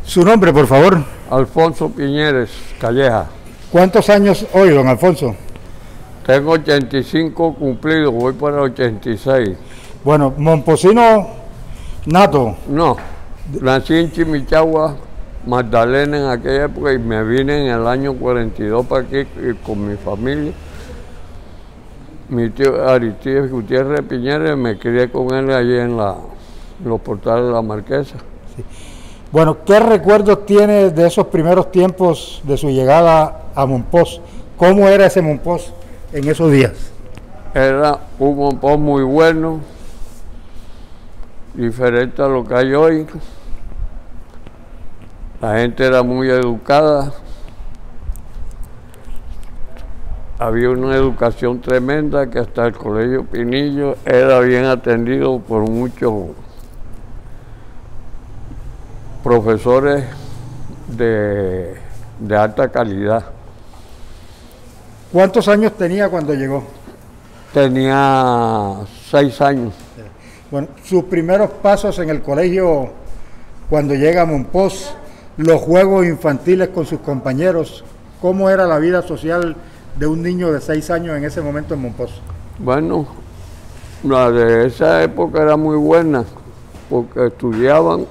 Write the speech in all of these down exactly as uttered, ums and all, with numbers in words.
Su nombre, por favor. Alfonso Piñeres Calleja. ¿Cuántos años hoy, don Alfonso? Tengo ochenta y cinco cumplidos, voy para ochenta y seis. Bueno, momposino nato. No, nací en Chimichagua, Magdalena en aquella época, y me vine en el año cuarenta y dos para aquí con mi familia. Mi tío Aristides Gutiérrez Piñeres, me crié con él allí en la, los portales de la Marquesa. Sí. Bueno, ¿qué recuerdos tiene de esos primeros tiempos de su llegada a Mompox? ¿Cómo era ese Mompox en esos días? Era un Mompox muy bueno, diferente a lo que hay hoy. La gente era muy educada, había una educación tremenda, que hasta el Colegio Pinillo era bien atendido por muchos profesores de, de alta calidad. ¿Cuántos años tenía cuando llegó? Tenía seis años. Bueno, sus primeros pasos en el colegio cuando llega a Mompox, los juegos infantiles con sus compañeros, ¿cómo era la vida social de un niño de seis años en ese momento en Mompox? Bueno, la de esa época era muy buena, porque estudiaban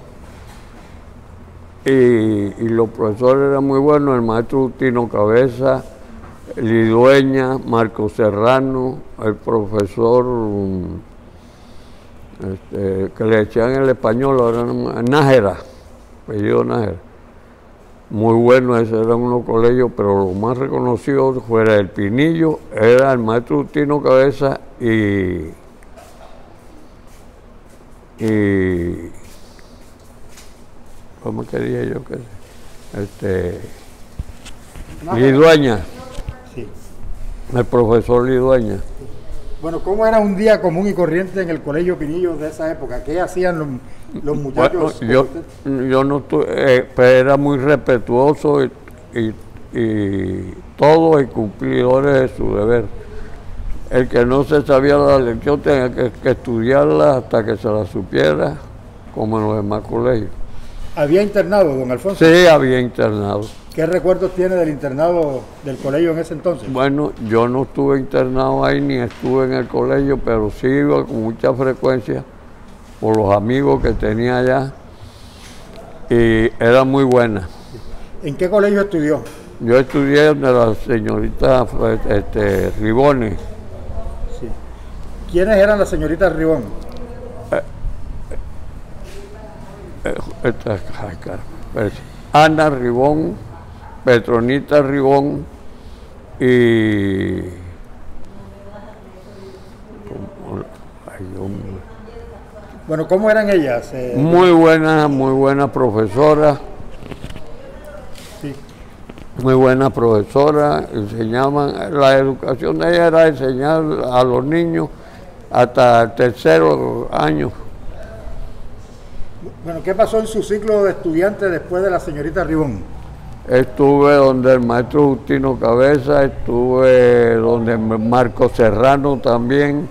y, y los profesores eran muy buenos, el maestro Tino Cabeza, Lidueña, Marco Serrano, el profesor este, que le echaban el español, ahora no, Nájera, apellido Nájera. Muy bueno, ese era unos colegios, pero lo más reconocido fuera el Pinillo, era el maestro Tino Cabeza y, y ¿cómo quería yo que este Lidueña? Sí. El profesor Lidueña. Bueno, ¿cómo era un día común y corriente en el Colegio Pinillo de esa época? ¿Qué hacían los, los muchachos? Bueno, yo, yo no tuve, eh, pero era muy respetuoso y, y, y todos y cumplidores de su deber. El que no se sabía la lección tenía que, que estudiarla hasta que se la supiera, como en los demás colegios. ¿Había internado, don Alfonso? Sí, había internado. ¿Qué recuerdos tiene del internado del colegio en ese entonces? Bueno, yo no estuve internado ahí ni estuve en el colegio, pero sí iba con mucha frecuencia por los amigos que tenía allá y era muy buena. ¿En qué colegio estudió? Yo estudié donde la señorita este, Ribone. Sí. ¿Quiénes eran las señoritas Ribón? Eh, eh, esta, ay, caramba, Ana Ribón, Petronita Ribón y ay, bueno, ¿cómo eran ellas? Eh, muy buenas, muy buenas profesoras. Sí. Muy buena profesora, enseñaban, la educación de ella era enseñar a los niños hasta el tercero año. Bueno, ¿qué pasó en su ciclo de estudiante después de la señorita Ribón? Estuve donde el maestro Justino Cabeza, estuve donde Marco Serrano también,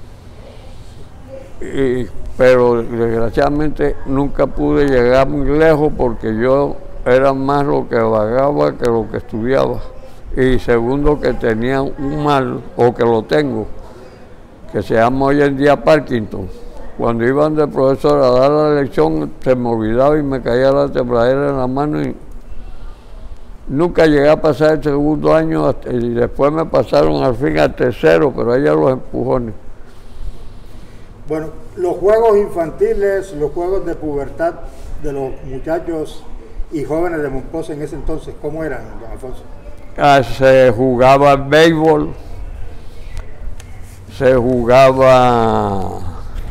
y, pero desgraciadamente nunca pude llegar muy lejos porque yo era más lo que vagaba que lo que estudiaba. Y segundo, que tenía un mal, o que lo tengo, que se llama hoy en día Parkinson. Cuando iban del profesor a dar la lección, se me olvidaba y me caía la tembladera en la mano y nunca llegué a pasar el segundo año hasta, y después me pasaron al fin al tercero, pero allá los empujones. Bueno, los juegos infantiles, los juegos de pubertad de los muchachos y jóvenes de Mompox en ese entonces, ¿cómo eran, don Alfonso? Ah, se jugaba béisbol, se jugaba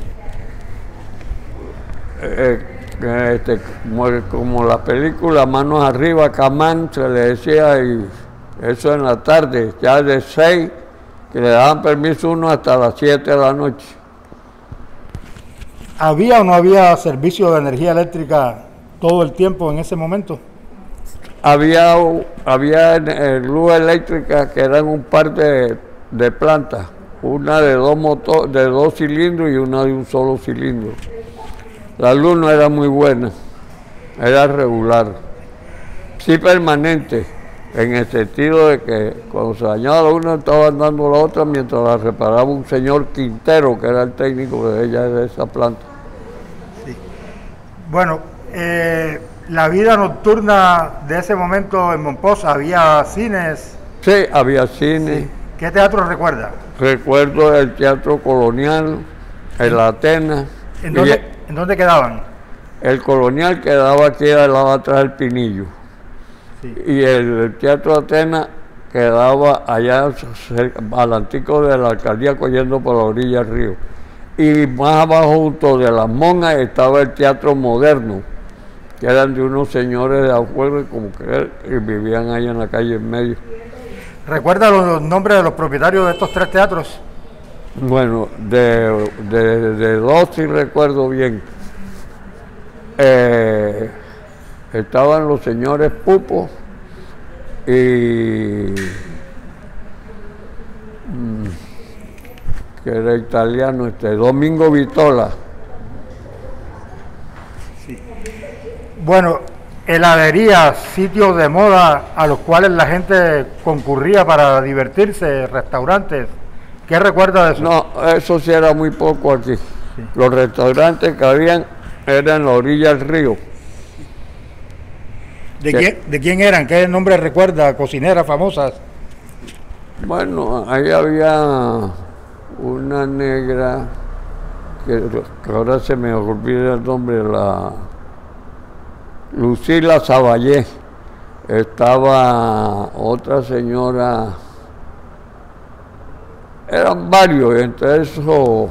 eh, este, como, como la película Manos Arriba, Camán, se le decía, y eso en la tarde, ya de seis, que le daban permiso uno hasta las siete de la noche. ¿Había o no había servicio de energía eléctrica todo el tiempo en ese momento? Había, había eh, luz eléctrica, que eran un par de, de plantas, una de dos, motor, de dos cilindros y una de un solo cilindro. La luz no era muy buena. era regular, sí permanente, en el sentido de que cuando se dañaba la una estaba andando la otra mientras la reparaba un señor Quintero, que era el técnico de ella, de esa planta. Sí. Bueno, eh, la vida nocturna de ese momento en Mompox, ¿había cines? Sí, había cine. Sí. ¿Qué teatro recuerda? Recuerdo el Teatro Colonial, el Atenas. ¿En dónde, ¿En dónde quedaban? El Colonial quedaba aquí al lado atrás del Pinillo. Sí. Y el, el Teatro Atenas quedaba allá cerca, al antico de la alcaldía, cogiendo por la orilla del río. Y más abajo, junto de las monjas, estaba el Teatro Moderno, que eran de unos señores de afuera, como que y vivían ahí en la calle en medio. ¿Recuerda los nombres de los propietarios de estos tres teatros? Bueno, de, de, de dos sí recuerdo bien. Eh, estaban los señores Pupo y mmm, que era italiano, este Domingo Vitola. Sí. Bueno, heladerías, sitios de moda a los cuales la gente concurría para divertirse, restaurantes. ¿Qué recuerda de eso? No, eso sí era muy poco aquí. Sí. Los restaurantes que habían eran en la orilla del río. ¿De quién, ¿De quién eran? ¿Qué nombre recuerda? ¿Cocineras famosas? Bueno, ahí había una negra, que, que ahora se me olvida el nombre, la Lucila Saballé. Estaba otra señora, eran varios, entre esos, ¿cómo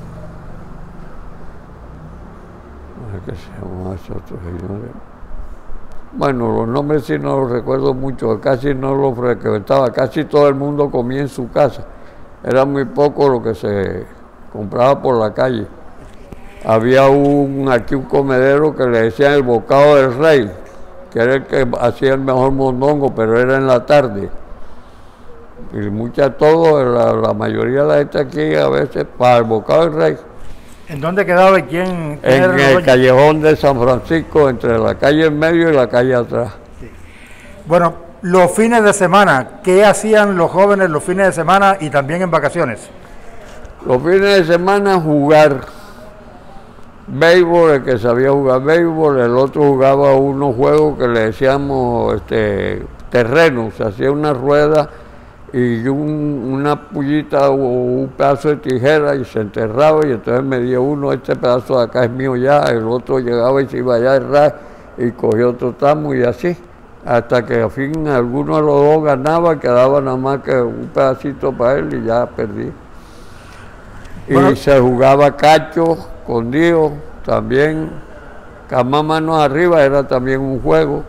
es que se llamaban esos otros señores? Bueno, los nombres sí no los recuerdo mucho, casi no los frecuentaba, casi todo el mundo comía en su casa. Era muy poco lo que se compraba por la calle. Había un, aquí un comedero que le decían el Bocado del Rey, que era el que hacía el mejor mondongo, pero era en la tarde. Y mucha todo, la, la mayoría de la gente aquí a veces para el Bocado del Rey. ¿En dónde quedaba y quién? quién en el callejón de San Francisco, entre la calle en medio y la calle atrás. Sí. Bueno, los fines de semana, ¿qué hacían los jóvenes los fines de semana y también en vacaciones? Los fines de semana jugar béisbol, el que sabía jugar béisbol, el otro jugaba unos juegos que le decíamos este, terrenos, se hacía una rueda y un, una pullita o un pedazo de tijera y se enterraba y entonces medía uno, este pedazo de acá es mío ya, el otro llegaba y se iba allá a errar y cogía otro tramo y así, hasta que al fin alguno de los dos ganaba, quedaba nada más que un pedacito para él y ya perdí. Y bueno, se jugaba cacho, escondido, también, cama manos arriba era también un juego,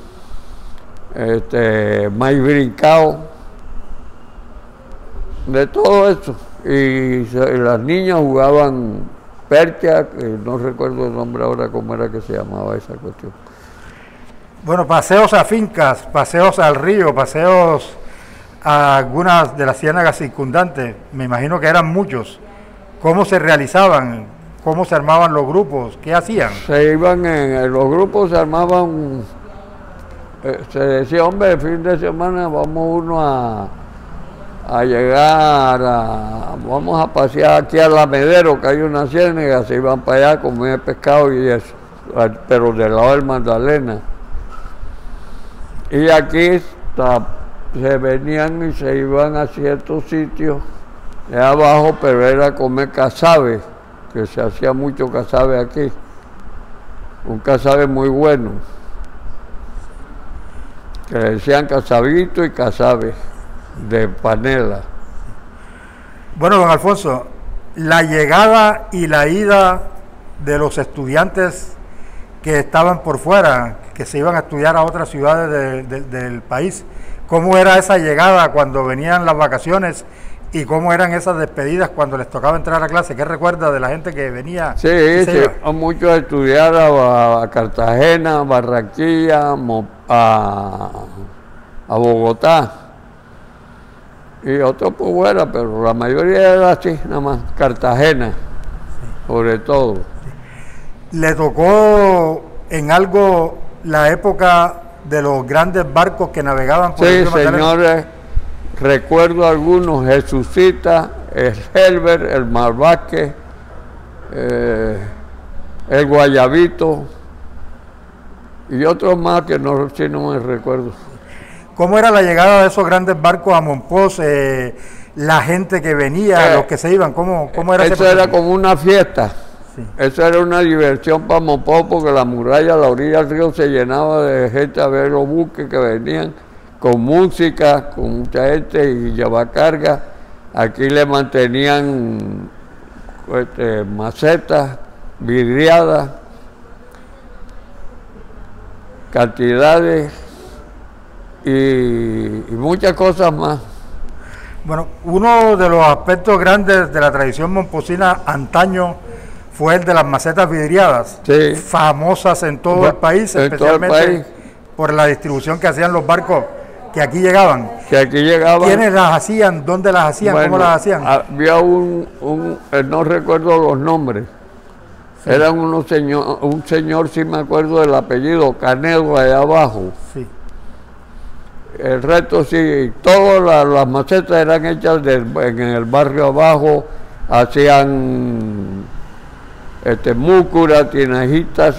este, maíz brincado, de todo eso. Y, y las niñas jugaban percha, que no recuerdo el nombre ahora cómo era que se llamaba esa cuestión. Bueno, paseos a fincas, paseos al río, paseos a algunas de las ciénagas circundantes, me imagino que eran muchos. ¿Cómo se realizaban? ¿Cómo se armaban los grupos? ¿Qué hacían? Se iban en, en los grupos, se armaban, eh, se decía, hombre, el fin de semana vamos uno a, a llegar, a, vamos a pasear aquí al Alamedero, que hay una ciénaga, se iban para allá a comer pescado y eso, pero del lado del Magdalena. Y aquí está, se venían y se iban a ciertos sitios de abajo, pero era comer casabe, que se hacía mucho casabe aquí, un casabe muy bueno, que le decían casabito y casabe, de panela. Bueno, don Alfonso, la llegada y la ida de los estudiantes que estaban por fuera, que se iban a estudiar a otras ciudades de, de, del país, ¿cómo era esa llegada cuando venían las vacaciones? ¿Y cómo eran esas despedidas cuando les tocaba entrar a clase? ¿Qué recuerda de la gente que venía? Sí, sí, muchos a estudiar a, a Cartagena, a Barranquilla, a, a Bogotá. Y otros por fuera, pero la mayoría era así, nada más, Cartagena, sí, sobre todo. ¿Le tocó en algo la época de los grandes barcos que navegaban por sí, el río Magdalena? Señores, recuerdo algunos: Jesucita, el Helber, el Malvaque, eh, el Guayabito y otros más que no, sí, no me recuerdo. ¿Cómo era la llegada de esos grandes barcos a Mompox? Eh, la gente que venía, eh, los que se iban, ¿cómo, cómo era eso? Eso era como una fiesta. Sí. Eso era una diversión para Mompox, porque la muralla, la orilla del río se llenaba de gente a ver los buques que venían con música, con mucha gente y llevar carga. Aquí le mantenían este, macetas vidriadas, cantidades y, y muchas cosas más. Bueno, uno de los aspectos grandes de la tradición momposina antaño fue el de las macetas vidriadas, sí, famosas en todo el país, en especialmente todo el país, por la distribución que hacían los barcos que aquí llegaban. Que aquí llegaban. ¿Quiénes las hacían? ¿Dónde las hacían? Bueno, ¿Cómo las hacían? Había un, un no recuerdo los nombres, sí. Eran unos señor, un señor, sí me acuerdo del apellido, Canedo, allá abajo. Sí. El resto sí, todas las, las macetas eran hechas de, en el barrio abajo, hacían este, múcuras, tinajitas,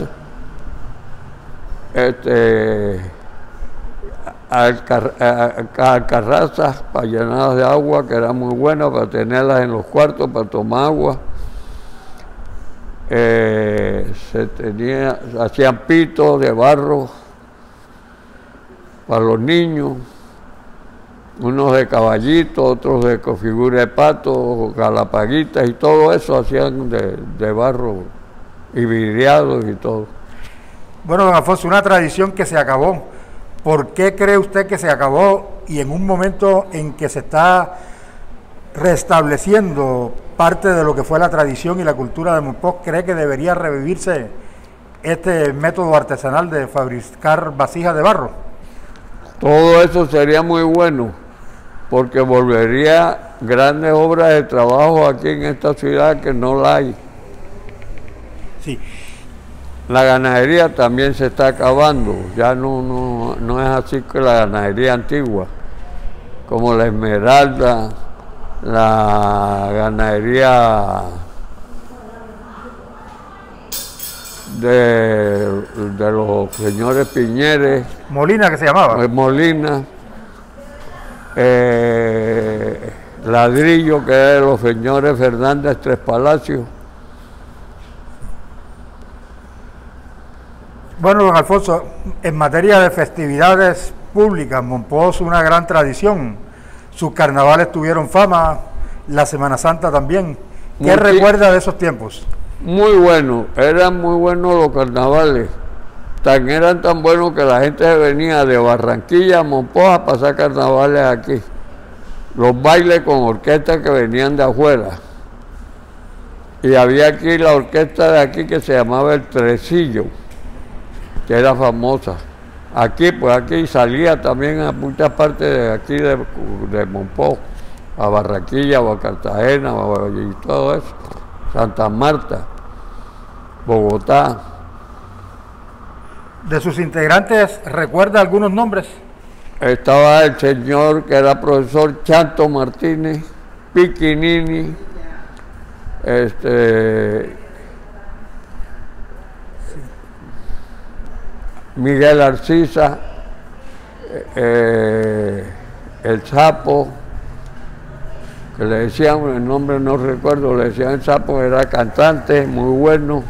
este, alcar, alcarrazas para llenadas de agua, que eran muy buenas para tenerlas en los cuartos, para tomar agua. Eh, se tenía, hacían pitos de barro para los niños, unos de caballito, otros de figura de pato, galapaguitas y todo eso hacían de, de barro y vidriados y todo. Bueno, don Alfonso, una tradición que se acabó. ¿Por qué cree usted que se acabó y en un momento en que se está restableciendo parte de lo que fue la tradición y la cultura de Mompox, cree que debería revivirse este método artesanal de fabricar vasijas de barro? Todo eso sería muy bueno, porque volvería grandes obras de trabajo aquí en esta ciudad que no la hay. Sí. La ganadería también se está acabando, ya no, no, no es así que la ganadería antigua, como la Esmeralda, la ganadería de, de los señores Piñeres. Molina, que se llamaba. Molina, eh, Ladrillo, que era de los señores Fernández Tres Palacios. Bueno, don Alfonso, en materia de festividades públicas, Mompox una gran tradición. Sus carnavales tuvieron fama, la Semana Santa también. ¿Qué muy recuerda de esos tiempos? Muy bueno, eran muy buenos los carnavales. Tan eran tan buenos que la gente venía de Barranquilla a Mompox a pasar carnavales aquí. Los bailes con orquestas que venían de afuera. Y había aquí la orquesta de aquí que se llamaba El Tresillo, que era famosa. Aquí, pues aquí salía también a muchas partes de aquí de, de Mompox, a Barranquilla, o a Cartagena, o a, y todo eso, Santa Marta, Bogotá. De sus integrantes, ¿recuerda algunos nombres? Estaba el señor que era profesor Chanto Martínez, Piquinini, este... Miguel Arciza, eh, el Sapo, que le decían, el nombre no recuerdo, le decían el Sapo, era cantante, muy bueno.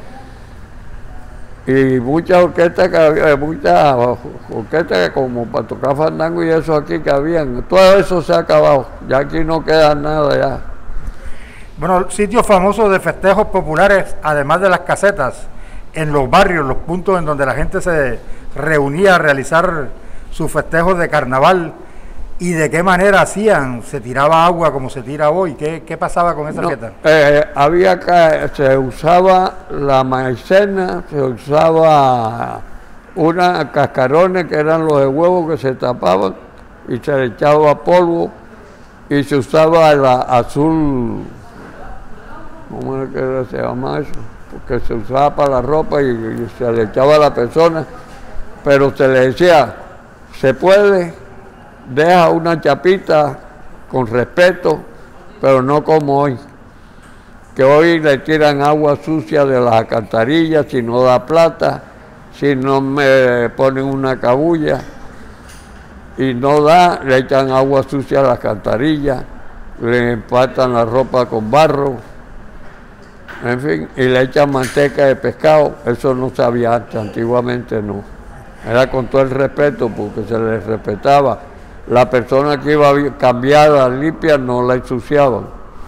Y muchas orquestas que había, muchas orquestas como para tocar fandango y eso aquí que habían. Todo eso se ha acabado, ya aquí no queda nada ya. Bueno, sitios famosos de festejos populares, además de las casetas, en los barrios, los puntos en donde la gente se reunía a realizar sus festejos de carnaval, y de qué manera hacían, se tiraba agua como se tira hoy, ¿qué, qué pasaba con esa no, fiesta? Eh, había que, se usaba la maicena, se usaba unas cascarones que eran los de huevo que se tapaban y se le echaba polvo, y se usaba la azul, ¿cómo es que se llama eso? porque se usaba para la ropa y, y se le echaba a la persona, pero se le decía, se puede, deja una chapita con respeto, pero no como hoy, que hoy le tiran agua sucia de las alcantarillas si no da plata, si no me ponen una cabulla, y no da, le echan agua sucia a las alcantarillas, le empatan la ropa con barro, en fin, y le echan manteca de pescado. Eso no se había antes, antiguamente no. Era con todo el respeto, porque se les respetaba. La persona que iba cambiada, limpia, no la ensuciaban.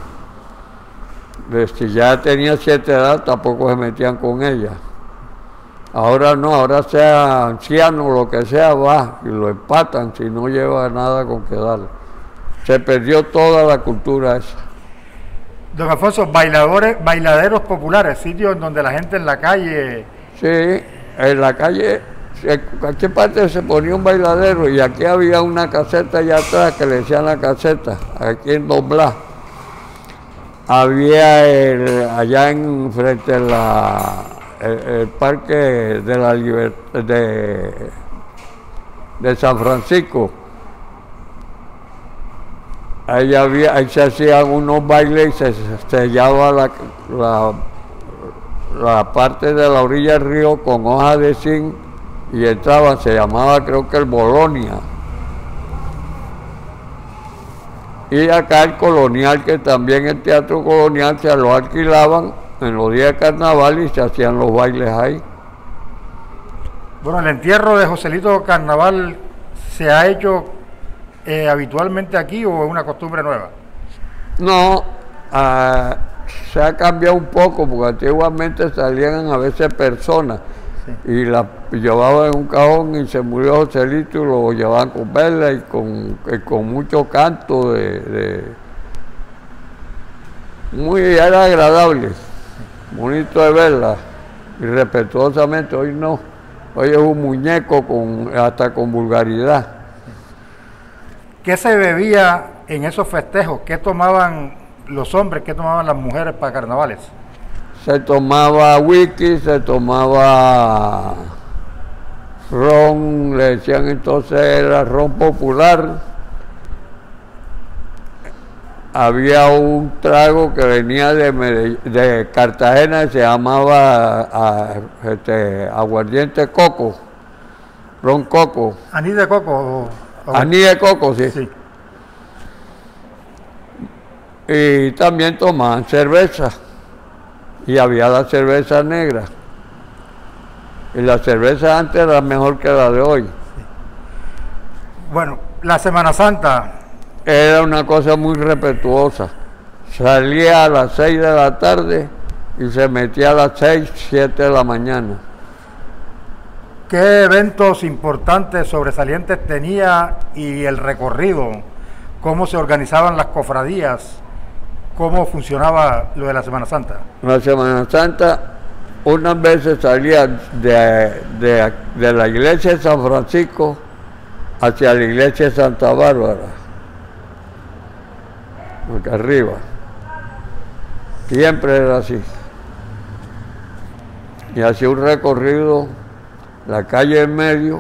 Si ya tenía cierta edad, tampoco se metían con ella. Ahora no, ahora sea anciano, lo que sea, va y lo empatan si no lleva nada con que darle. Se perdió toda la cultura esa. Don Alfonso, bailadores, bailaderos populares, sitios donde la gente en la calle... Sí, en la calle, en cualquier parte se ponía un bailadero y aquí había una caseta allá atrás que le decían la caseta, aquí en Don Blas. Había el, allá en frente a la... El, el parque de la Libertad de, de San Francisco, ahí, había, ahí se hacían unos bailes y se sellaba la, la, la parte de la orilla del río con hojas de zinc y entraban, se llamaba creo que el Bolonia. Y acá el Colonial, que también el Teatro Colonial se lo alquilaban en los días de carnaval y se hacían los bailes ahí. Bueno, el entierro de Joselito Carnaval se ha hecho eh, habitualmente aquí o es una costumbre nueva? No, uh, se ha cambiado un poco porque antiguamente salían a veces personas sí. y la llevaban en un cajón y se murió Joselito y lo llevaban con vela y con, y con mucho canto de, de muy era agradable. Bonito de verla y respetuosamente. Hoy no, hoy es un muñeco con hasta con vulgaridad. ¿Qué se bebía en esos festejos? ¿Qué tomaban los hombres? ¿Qué tomaban las mujeres para carnavales? Se tomaba whisky, se tomaba ron, le decían entonces era ron popular. Había un trago que venía de, Medell de Cartagena que se llamaba a, este, aguardiente coco, ron coco. ¿Anís de coco? O... Anís de coco, sí. sí. Y también tomaban cerveza. Y había la cerveza negra. Y la cerveza antes era mejor que la de hoy. Sí. Bueno, la Semana Santa... Era una cosa muy respetuosa. Salía a las seis de la tarde y se metía a las seis, siete de la mañana. ¿Qué eventos importantes, sobresalientes tenía y el recorrido? ¿Cómo se organizaban las cofradías? ¿Cómo funcionaba lo de la Semana Santa? La Semana Santa, unas veces salía de, de, de la iglesia de San Francisco hacia la iglesia de Santa Bárbara. Acá arriba, siempre era así, y hacía un recorrido, la calle en medio,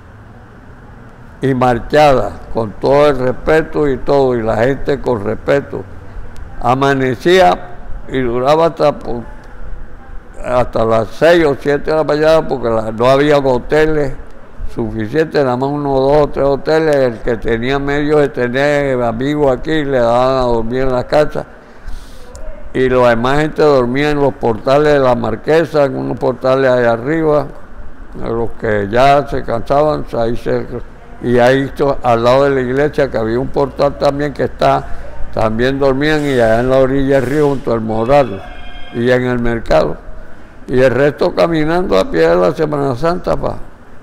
y marchada, con todo el respeto y todo, y la gente con respeto, amanecía y duraba hasta, hasta las seis o siete de la mañana, porque la, no había hoteles suficiente, nada más uno, dos o tres hoteles. El que tenía medios de tener amigos aquí le daban a dormir en las casas y la demás gente dormía en los portales de la Marquesa, en unos portales allá arriba, los que ya se cansaban, ahí se, y ahí al lado de la iglesia que había un portal también que está, también dormían, y allá en la orilla del río junto al Moral y en el mercado, y el resto caminando a pie de la Semana Santa pa.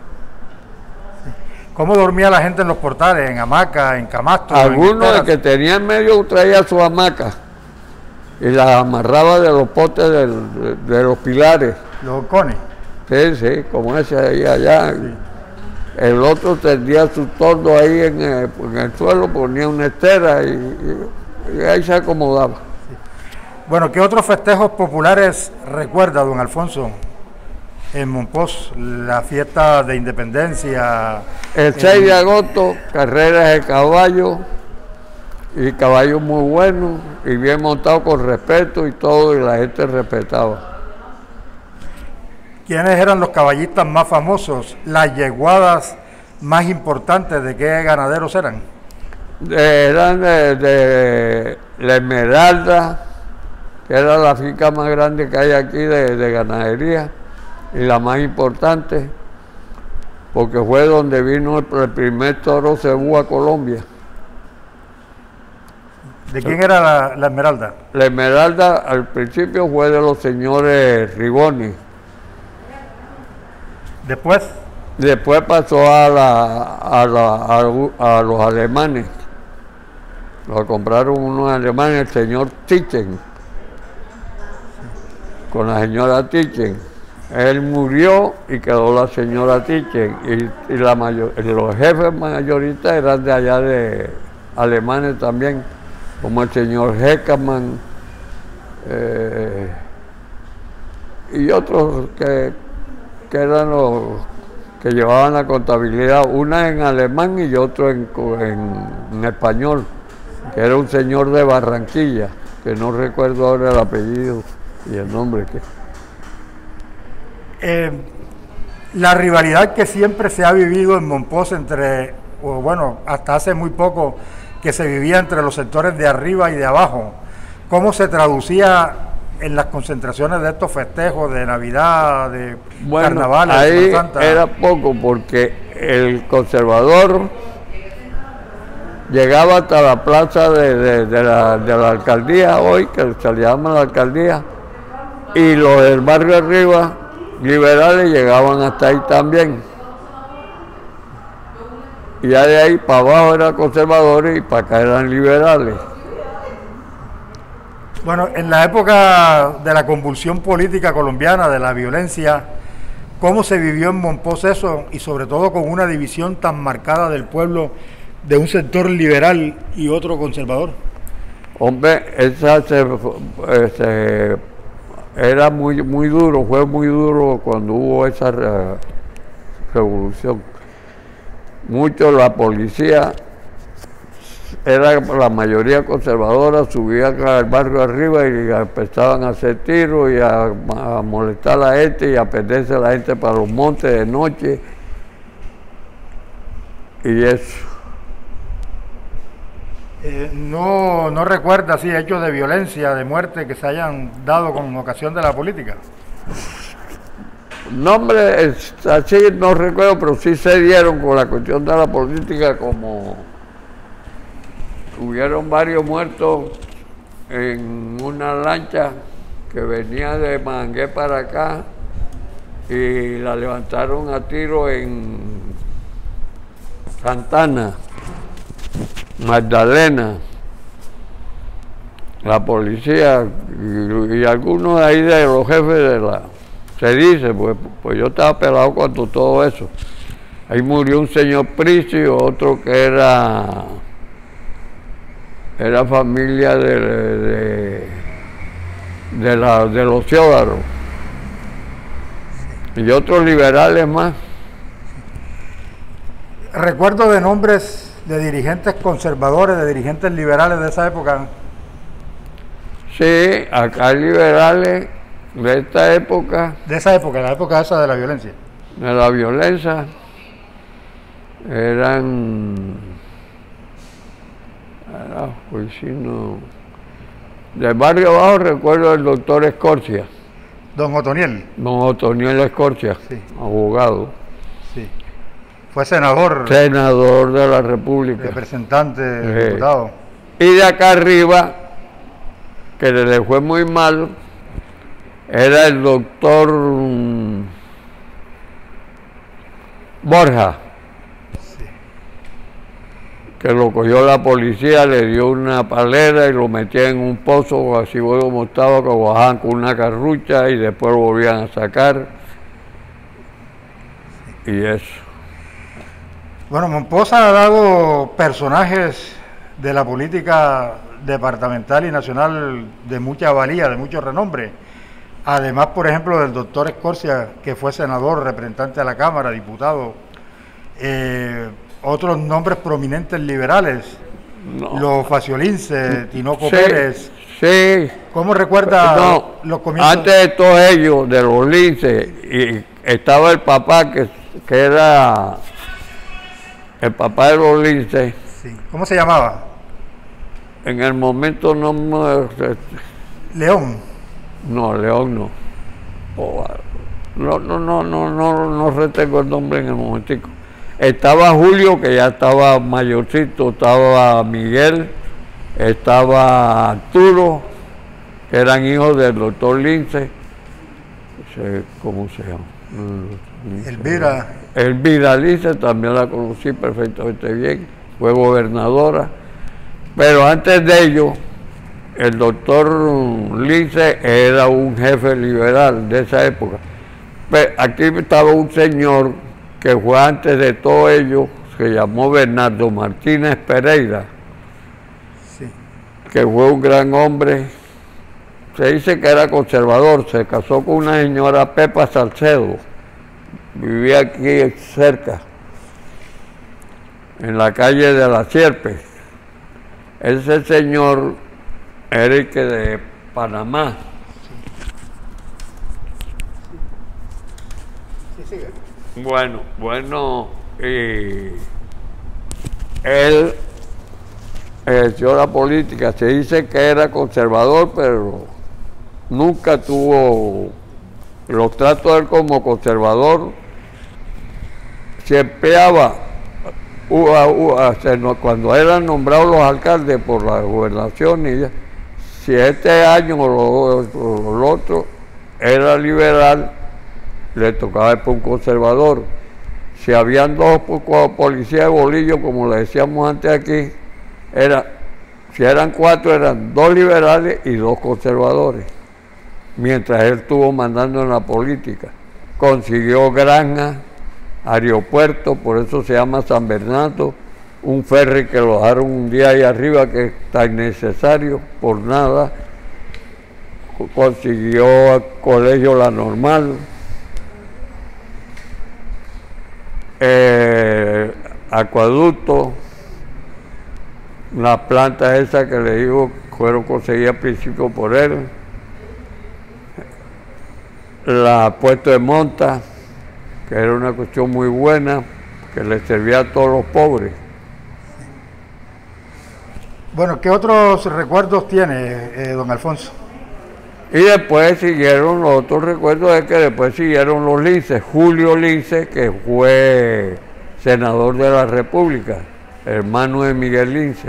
¿Cómo dormía la gente en los portales? ¿En hamaca, en camastro? Algunos de que tenía en medio traía su hamaca y las amarraba de los potes del, de, de los pilares. ¿Los horcones? Sí, sí, como ese ahí allá. Sí. El otro tendía su tordo ahí en el, en el suelo, ponía una estera y, y, y ahí se acomodaba. Bueno, ¿qué otros festejos populares recuerda don Alfonso en Mompox? La fiesta de independencia. El seis de agosto, carreras de caballo, y caballos muy buenos, y bien montados con respeto y todo, y la gente respetaba. ¿Quiénes eran los caballistas más famosos? Las yeguadas más importantes, ¿de qué ganaderos eran? De, eran de, de La Esmeralda, que era la finca más grande que hay aquí de, de ganadería, y la más importante, porque fue donde vino el, el primer toro cebú a Colombia. ¿De quién era la, la Esmeralda? La Esmeralda al principio fue de los señores Rigoni. Después. Después pasó a, la, a, la, a, a los alemanes. Lo compraron unos alemanes, el señor Tichen, con la señora Tichen. Él murió y quedó la señora Tichen. Y, y la mayor, los jefes mayoristas eran de allá de alemanes también, como el señor Heckermann eh, y otros que, que eran los que llevaban la contabilidad, una en alemán y otro en, en, en español, que era un señor de Barranquilla, que no recuerdo ahora el apellido y el nombre. que eh, La rivalidad que siempre se ha vivido en Mompox entre, o bueno, hasta hace muy poco, que se vivía entre los sectores de arriba y de abajo, ¿cómo se traducía en las concentraciones de estos festejos de Navidad, de bueno, carnavales? Ahí era poco, porque el conservador llegaba hasta la plaza de, de, de, la, de la alcaldía hoy, que se le llama la alcaldía, y los del barrio arriba, liberales, llegaban hasta ahí también. Y ya de ahí para abajo eran conservadores y para acá eran liberales. Bueno, en la época de la convulsión política colombiana, de la violencia, ¿cómo se vivió en Mompox eso? Y sobre todo con una división tan marcada del pueblo, de un sector liberal y otro conservador. Hombre, esa se, se, era muy, muy duro, fue muy duro cuando hubo esa re, revolución. Mucho la policía, era la mayoría conservadora, subían al barrio arriba y empezaban a hacer tiros y a, a molestar a la gente y a perderse a la gente para los montes de noche. Y eso. Eh, no, no recuerda así hechos de violencia, de muerte que se hayan dado con ocasión de la política. No, hombre, así no recuerdo, pero sí se dieron con la cuestión de la política, como hubieron varios muertos en una lancha que venía de Mangué para acá y la levantaron a tiro en Santana, Magdalena, la policía y, y algunos de ahí de los jefes de la... Se dice, pues, pues yo estaba pelado cuando todo eso. Ahí murió un señor Pricio, otro que era era familia de, de, de, la, de los Ciódaros y otros liberales más. Recuerdo de nombres de dirigentes conservadores, de dirigentes liberales de esa época. Sí, acá hay liberales de esta época. De esa época, la época esa de la violencia. De la violencia. Eran... Era juicino. Del barrio abajo recuerdo el doctor Escorcia. Don Otoniel. Don Otoniel Escorcia, sí. Abogado. Sí. Fue senador. Senador de la República. Representante, sí. Diputado. Y de acá arriba, que le fue muy mal, era el doctor um, Borja, sí. Que lo cogió la policía, le dio una palera y lo metía en un pozo, así como estaba, que bajaban con una carrucha y después lo volvían a sacar. Y eso. Bueno, Mompox ha dado personajes de la política departamental y nacional de mucha valía, de mucho renombre. Además, por ejemplo, del doctor Escorcia, que fue senador, representante de la Cámara, diputado. Eh, otros nombres prominentes liberales, no. Los Faciolince, Tinoco sí, Pérez. Sí. ¿Cómo recuerda no, los comienzos? Antes de todos ellos, de los Lince, y estaba el papá que, que era el papá de los Lince. Sí. ¿Cómo se llamaba? En el momento no me... León. No, León no. Oh, no, no, no, no, no, no retengo el nombre en el momentico. Estaba Julio, que ya estaba mayorcito, estaba Miguel, estaba Arturo, que eran hijos del doctor Lince. ¿Cómo se llama? Elvira. Elvira Lince, también la conocí perfectamente bien, fue gobernadora. Pero antes de ello, el doctor Lince era un jefe liberal de esa época. Pero aquí estaba un señor que fue antes de todo ello, se llamó Bernardo Martínez Pereira, sí. Que fue un gran hombre. Se dice que era conservador, se casó con una señora Pepa Salcedo, vivía aquí cerca, en la calle de la Sierpe. Ese señor era el que de Panamá. Sí, sigue. Bueno, bueno, y él ejerció la política, se dice que era conservador, pero nunca tuvo los tratos de él como conservador. Se empleaba, cuando eran nombrados los alcaldes por la gobernación, y si este año o el otro era liberal, le tocaba después un conservador. Si habían dos policías de bolillo, como le decíamos antes aquí, era, si eran cuatro, eran dos liberales y dos conservadores. Mientras él estuvo mandando en la política, consiguió granjas, aeropuertos, por eso se llama San Bernardo, un ferry que lo dejaron un día ahí arriba que es tan necesario por nada. Consiguió el colegio La Normal, eh, acueducto, la planta esa que le digo fueron conseguidas al principio por él, la puesto de monta, que era una cuestión muy buena, que le servía a todos los pobres. Bueno, ¿qué otros recuerdos tiene, eh, don Alfonso? Y después siguieron, los otros recuerdos es que después siguieron los Lince, Julio Lince, que fue senador de la República, hermano de Miguel Lince.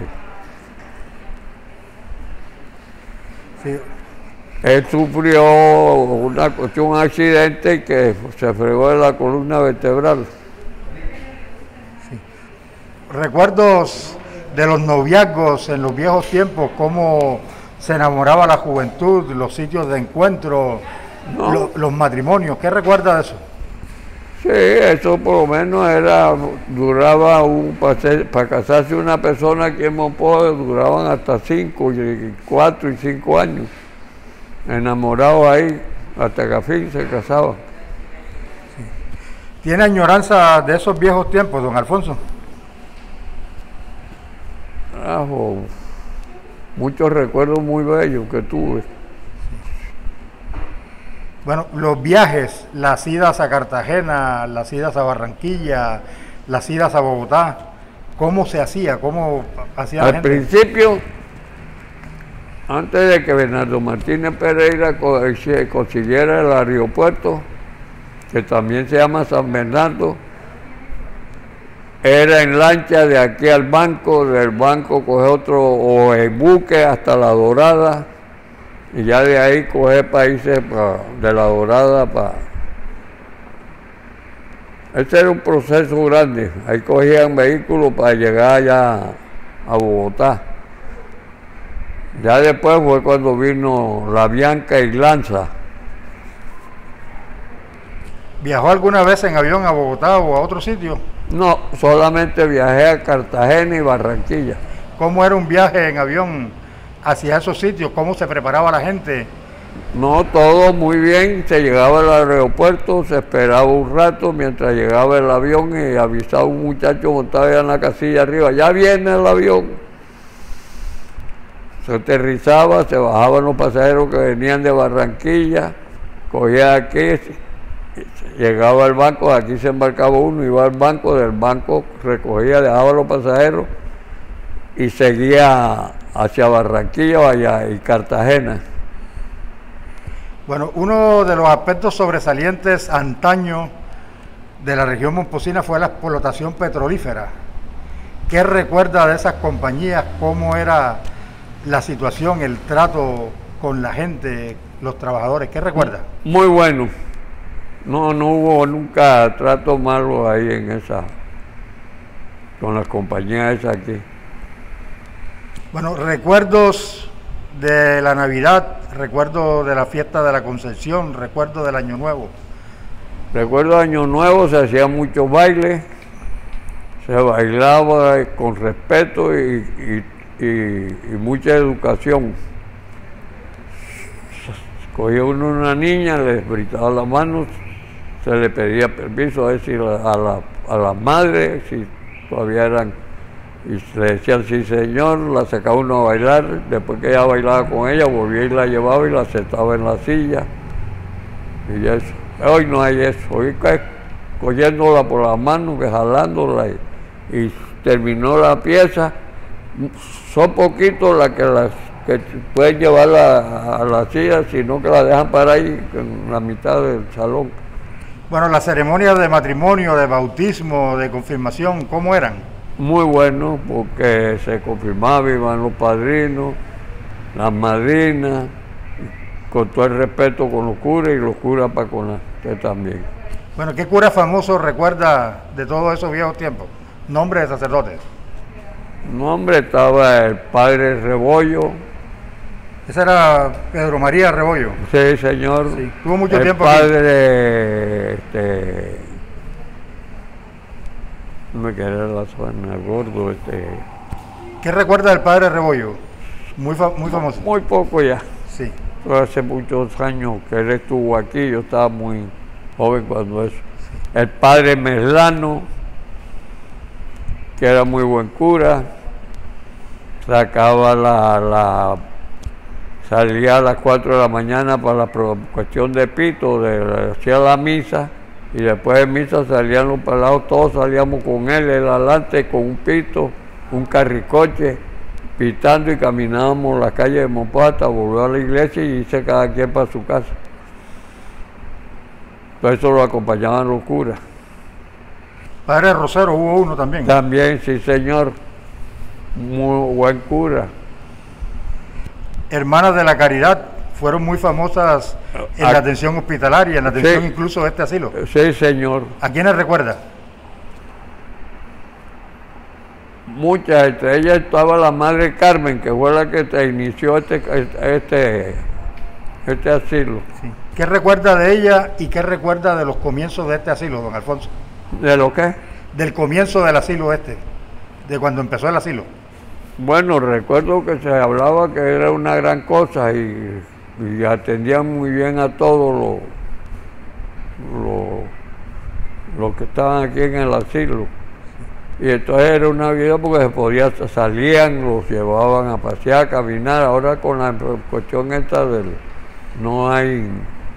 Sí. Él sufrió una cuestión, un accidente y que se fregó de la columna vertebral. Sí. Recuerdos de los noviazgos en los viejos tiempos, cómo se enamoraba la juventud, los sitios de encuentro, no. lo, los matrimonios. ¿Qué recuerda de eso? Sí, eso por lo menos era, duraba, un, para casarse una persona aquí en Monpós, duraban hasta cinco, y cuatro y cinco años. Enamorados ahí, hasta que a fin se casaban. Sí. ¿Tiene añoranza de esos viejos tiempos, don Alfonso? Ah, oh, muchos recuerdos muy bellos que tuve. Bueno, los viajes, las idas a Cartagena, las idas a Barranquilla, las idas a Bogotá, ¿cómo se hacía? ¿Cómo hacía la gente? Al principio, antes de que Bernardo Martínez Pereira consiguiera el aeropuerto, que también se llama San Bernardo, era en lancha de aquí al banco, del banco coge otro, o en buque hasta La Dorada, y ya de ahí coge países pa, de La Dorada para... Ese era un proceso grande, ahí cogían vehículos para llegar allá a Bogotá. Ya después fue cuando vino la Bianca y Lanza. ¿Viajó alguna vez en avión a Bogotá o a otro sitio? No, solamente viajé a Cartagena y Barranquilla. ¿Cómo era un viaje en avión hacia esos sitios? ¿Cómo se preparaba la gente? No, todo muy bien, se llegaba al aeropuerto, se esperaba un rato mientras llegaba el avión y avisaba un muchacho montado allá en la casilla arriba, ya viene el avión. Se aterrizaba, se bajaban los pasajeros que venían de Barranquilla, cogía aquí, llegaba al banco, aquí se embarcaba uno, iba al banco, del banco recogía, dejaba los pasajeros y seguía hacia Barranquilla o allá, y Cartagena. Bueno, uno de los aspectos sobresalientes antaño de la región momposina fue la explotación petrolífera. ¿Qué recuerda de esas compañías? ¿Cómo era la situación, el trato con la gente, los trabajadores? ¿Qué recuerda? Muy bueno. No, no hubo nunca trato malo ahí en esa, con las compañías esas aquí. Bueno, recuerdos de la Navidad, recuerdo de la fiesta de la Concepción, recuerdo del Año Nuevo. Recuerdo Año Nuevo, se hacía mucho baile, se bailaba con respeto y, y, y, y mucha educación. Cogía uno una niña, le brindaba las manos, se le pedía permiso a decir a la, a la madre si todavía eran. Y le decían sí señor, la sacaba uno a bailar, después que ella bailaba con ella, volvía y la llevaba y la sentaba en la silla. Y eso. Hoy no hay eso, hoy que cogiéndola por las manos, que jalándola y, y terminó la pieza. Son poquitos las que, las que pueden llevarla a la silla, sino que la dejan para ahí en la mitad del salón. Bueno, las ceremonias de matrimonio, de bautismo, de confirmación, ¿cómo eran? Muy bueno, porque se confirmaba, iban los padrinos, las madrinas, con todo el respeto con los curas y los curas para con la usted también. Bueno, ¿qué cura famoso recuerda de todos esos viejos tiempos? Nombre de sacerdotes. Nombre estaba el padre Rebollo. Ese era Pedro María Rebollo. Sí, señor. Sí, tuvo mucho el tiempo padre, aquí. Este, no me quedé la zona, gordo, este. ¿Qué recuerda del padre Rebollo? Muy, fa muy famoso. Muy poco ya. Sí. Pero hace muchos años que él estuvo aquí, yo estaba muy joven cuando eso. Sí. El padre Meslano, que era muy buen cura, sacaba la, la salía a las cuatro de la mañana para la cuestión de pito, de, hacía la misa, y después de misa salían los pelados, todos salíamos con él, él adelante con un pito, un carricoche, pitando y caminábamos la calle de Monpata, volvió a la iglesia y hice cada quien para su casa. Todo eso lo acompañaban los curas. Padre Rosero, hubo uno también. También, sí señor, muy buen cura. Hermanas de la Caridad fueron muy famosas en a, la atención hospitalaria, en la atención sí, incluso de este asilo. Sí, señor. ¿A quiénes recuerda? Muchas, entre ellas estaba la Madre Carmen, que fue la que te inició este, este, este asilo. Sí. ¿Qué recuerda de ella y qué recuerda de los comienzos de este asilo, don Alfonso? ¿De lo qué? Del comienzo del asilo este, de cuando empezó el asilo. Bueno, recuerdo que se hablaba que era una gran cosa y, y atendían muy bien a todos los lo, lo que estaban aquí en el asilo. Y entonces era una vida porque se podía, salían, los llevaban a pasear, a caminar. Ahora con la cuestión esta del, no hay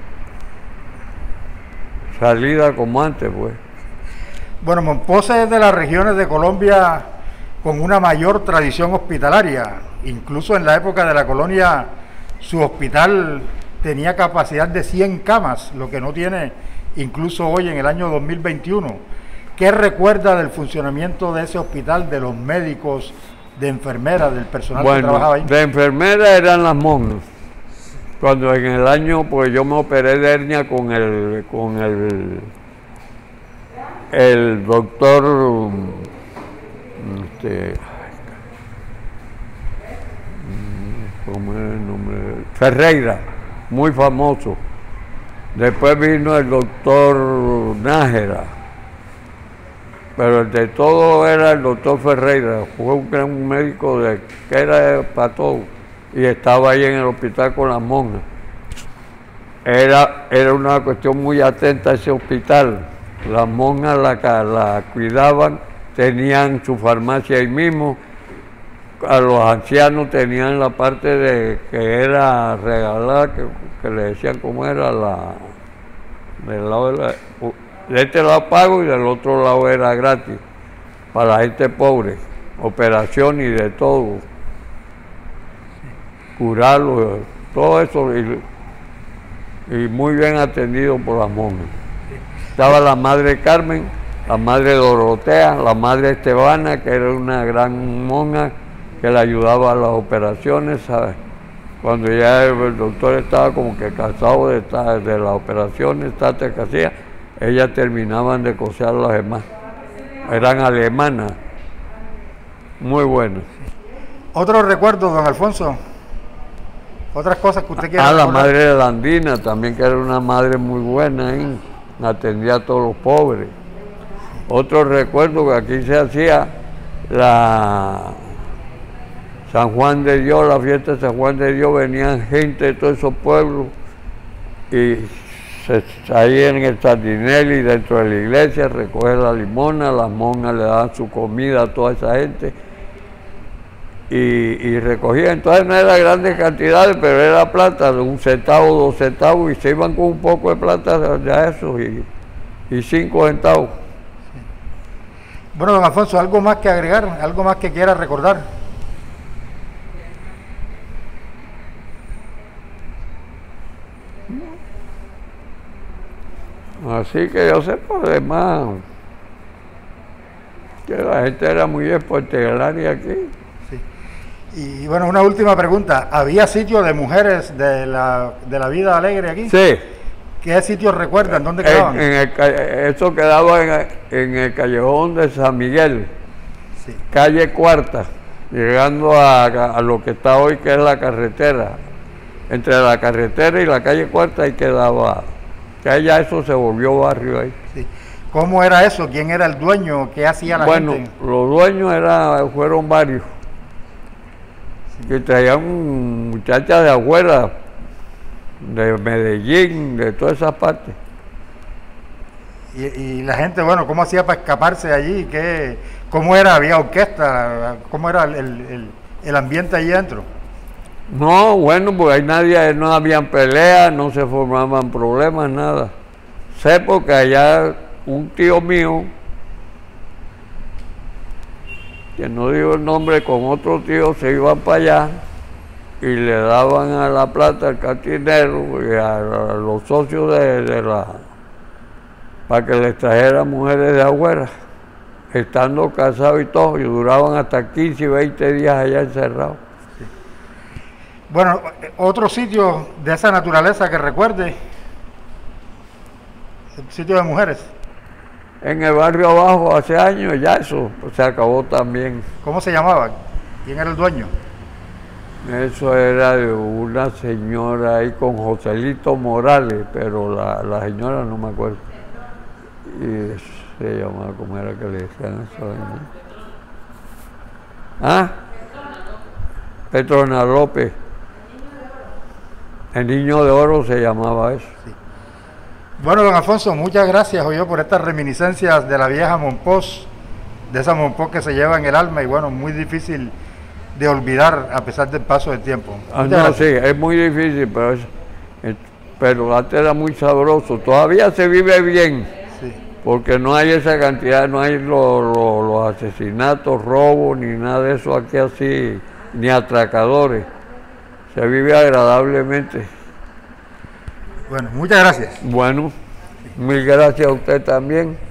salida como antes, pues. Bueno, Mompox es de las regiones de Colombia con una mayor tradición hospitalaria. Incluso en la época de la colonia, su hospital tenía capacidad de cien camas, lo que no tiene incluso hoy en el año dos mil veintiuno. ¿Qué recuerda del funcionamiento de ese hospital, de los médicos, de enfermeras, del personal bueno, que trabajaba ahí? De enfermeras eran las monjas. Cuando en el año, pues yo me operé de hernia con el, con el, el doctor, este, ¿cómo es el nombre? Ferreira, muy famoso. Después vino el doctor Nájera. Pero el de todo era el doctor Ferreira, fue un gran médico de, que era para todo. y estaba ahí en el hospital con las monjas. Era, era una cuestión muy atenta a ese hospital. Las monjas la, la cuidaban, tenían su farmacia ahí mismo. A los ancianos tenían la parte de que era regalada, que, que le decían cómo era la del lado de, la, de este lado pago y del otro lado era gratis para la gente pobre, operación y de todo, curarlo, todo eso, y, y muy bien atendido por las monjas. Estaba la madre Carmen, la madre Dorotea, la madre Estebana, que era una gran monja que le ayudaba a las operaciones, ¿sabes? Cuando ya el doctor estaba como que cansado de, estar, de las operaciones tantas que hacía, ellas terminaban de coser a las demás. Eran alemanas, muy buenas. ¿Otros recuerdos, don Alfonso? ¿Otras cosas que usted quiera Ah, la recordar? madre de Landina también, que era una madre muy buena, ¿eh? Atendía a todos los pobres. Otro recuerdo que aquí se hacía la San Juan de Dios, la fiesta de San Juan de Dios, venían gente de todos esos pueblos y se salían en el Sardinelli dentro de la iglesia a recoger la limona, las monjas le daban su comida a toda esa gente y, y recogían. Entonces no eran grandes cantidades, pero era plata, de un centavo, dos centavos, y se iban con un poco de plata de a eso y, y cinco centavos. Bueno, don Alfonso, ¿algo más que agregar? ¿Algo más que quiera recordar? Así que yo sé por demás que la gente era muy hospitalaria aquí. Sí. Y bueno, una última pregunta. ¿Había sitios de mujeres de la, de la vida alegre aquí? Sí. ¿Qué sitios recuerdan? ¿Dónde quedaban? En, en el, eso quedaba en, en el callejón de San Miguel, sí. Calle Cuarta, llegando a, a lo que está hoy, que es la carretera. Entre la carretera y la calle Cuarta ahí quedaba. Que ya eso se volvió barrio ahí. Sí. ¿Cómo era eso? ¿Quién era el dueño? ¿Qué hacía la bueno, gente? Bueno, los dueños era, fueron varios. Sí. Que traían muchachas de afuera, de Medellín, de todas esas partes. Y, y la gente, bueno, ¿cómo hacía para escaparse de allí? ¿Qué, ¿Cómo era? ¿Había orquesta? ¿Cómo era el, el, el ambiente allí dentro? No, bueno, pues ahí nadie, no habían peleas, no se formaban problemas, nada. Sé porque allá un tío mío, que no digo el nombre, con otro tío se iban para allá y le daban a la plata al cantinero y a, a los socios de, de la, para que les trajeran mujeres de afuera, estando casados y todo, y duraban hasta quince y veinte días allá encerrados. Bueno, otro sitio de esa naturaleza que recuerde, el sitio de mujeres. En el barrio abajo hace años ya eso pues, se acabó también. ¿Cómo se llamaba? ¿Quién era el dueño? Eso era de una señora ahí con Joselito Morales, pero la, la señora no me acuerdo. Y eso se llamaba, ¿cómo era que le decían eso? ¿Ah? Petrona López. El Niño de Oro se llamaba eso. Sí. Bueno, don Alfonso, muchas gracias hoy por estas reminiscencias de la vieja Mompox, de esa Mompox que se lleva en el alma y bueno, muy difícil de olvidar a pesar del paso del tiempo. Ah, no, gracias. Sí, es muy difícil, pero, es, es, pero antes era muy sabroso. Todavía se vive bien, sí. Porque no hay esa cantidad, no hay lo, lo, los asesinatos, robos, ni nada de eso aquí así, ni atracadores. Se vive agradablemente. Bueno, muchas gracias. Bueno, mil gracias a usted también.